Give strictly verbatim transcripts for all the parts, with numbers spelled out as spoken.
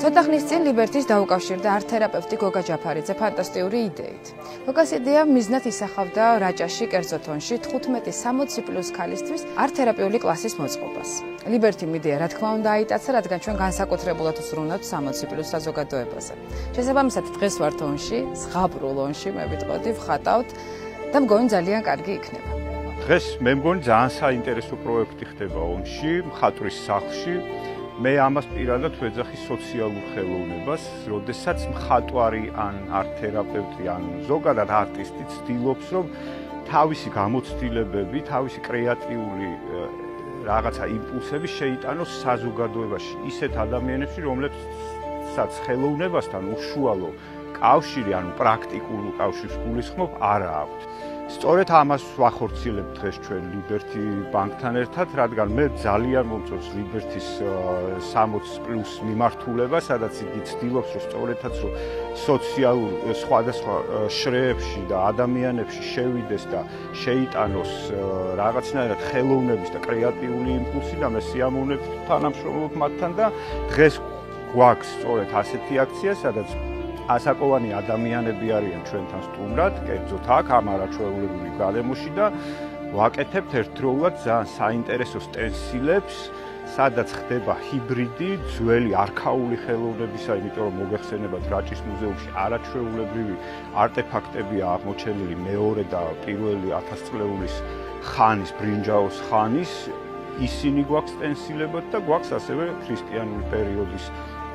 ცოტა ხნის წინ ლიბერთის დაუკავშირდა ართ-თერაპევტი გოგა ჯაფარიძე ფანტასტიკური იდეით. გოგას იდეა მიზნად ისახავდა რაჭაში კერძო თონში თხუთმეტი სამოცი პლუს ქალისთვის ართ-თერაპიული კლასის მოწყობას. ლიბერთიმ იდეა რა თქმა უნდა აიტაცა, რადგან ჩვენ განსაკუთრებულად ვსრუნავთ სამოცი პლუს საზოგადოებაზე. შესაბამისად დღეს ვართ ონში, ზღაპრულ ონში, მე ვიტყოდი, ვხატავთ და მგონი ძალიან კარგი იქნება. დღეს მე მგონი ძალიან საინტერესო პროექტი ხდება ონში, მხატვრის სახლში. მე ამას პირადად ვეძახი სოციალურ ხელოვნებას, როდესაც მხატვარი ან ართ-თერაპევტი ან ზოგადად არტისტი ცდილობს, რომ თავისი გამოცდილებები, თავისი კრეატიული რაღაცა იმპულსები შეიტანოს საზოგადოებაში, ისეთ ადამიანებში, რომლებსაც ხელოვნებასთან უშუალო კავშირი, ანუ პრაქტიკული კავშირს გულისხმობ, არა აქვთ. სწორედ ამას ვახორციელებთ დღეს ჩვენ ლიბერთი ბანკთან ერთად, რადგან მე ძალიან მომწონს ლიბერთის სამოცი პლუს მიმართულება, სადაც იგი ცდილობს, რომ სწორედაც რომ სოციალურ სხვადასხვა შრეებში და ადამიანებში შევიდეს და შეიტანოს რაღაცნაირად ხელოვნების და კრეატიული იმპულსი და მე სიამოვნებით თანამშრომლობ მათთან და დღეს გვაქვს სწორედ ასეთი აქცია, სადაც ასაკოვანი ადამიანები არიან ჩვენთან სტუმრად, კერძოდ აქ ამ არაჩვეულებრივ გარემოში და ვაკეთებთ ერთდროულად ძალიან საინტერესო სტენსილებს, სადაც ხდება ჰიბრიდი ძველი არქაული ხელოვნებისა, იმიტომ რომ მოგეხსენებათ რაჭის მუზეუმში არაჩვეულებრივი არტეფაქტებია აღმოჩენილი მეორე და პირველი ათასწლეულის ხანის, ბრინჯაოს ხანის, ისინი გვაქვს სტენსილებად და გვაქვს ასევე ქრისტიანული პერიოდის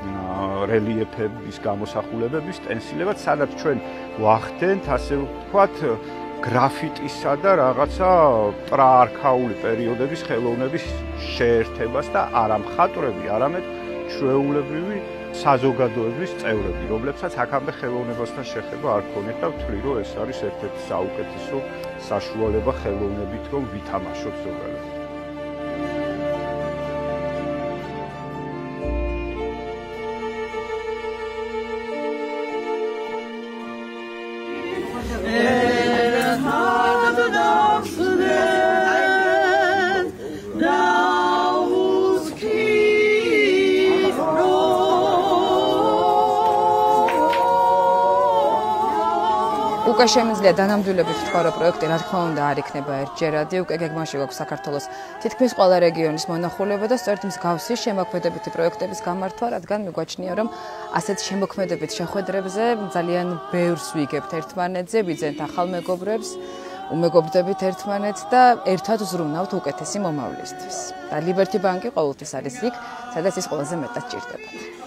რელიეფების გამოსახულებების სტენსილებად, სადაც ჩვენ ვახდენთ, ასე ვთქვათ, გრაფიტისა და რაღაცა პრაარქაული პერიოდების ხელოვნების შეერთებას და არა მხატვრები, არამედ ჩვეულებრივი საზოგადოების წევრები, რომლებსაც აქამდე ხელოვნებასთან შეხება არ ქონიათ და ვთვლი, რომ ეს არის ერთ-ერთი საუკეთესო საშუალება ხელოვნებით, რომ ვითამაშოთ ზოგადად. უკვე შემიძლია დანამდვილებით ვთქვა, რომ პროექტი რა თქმა უნდა არ იქნება ერთჯერადი, უკვე გეგმაში გვაქვს საქართველოს თითქმის ყველა რეგიონის მონახულება და სწორედ მსგავსი შემოქმედებითი პროექტების გამართვა, რადგან მიგვაჩნია, რომ ასეთ შემოქმედებით შეხვედრებზე ძალიან ბევრს ვიგებთ ერთმანეთზე, ვიძენთ ახალ მეგობრებს, უმეგობრდებით ერთმანეთს და ერთად ვზრუნავთ უკეთესი მომავლისთვის. და ლიბერთი ბანკი ყოველთვის არის იქ, სადაც ის ყველაზე მეტად ჭირდებათ.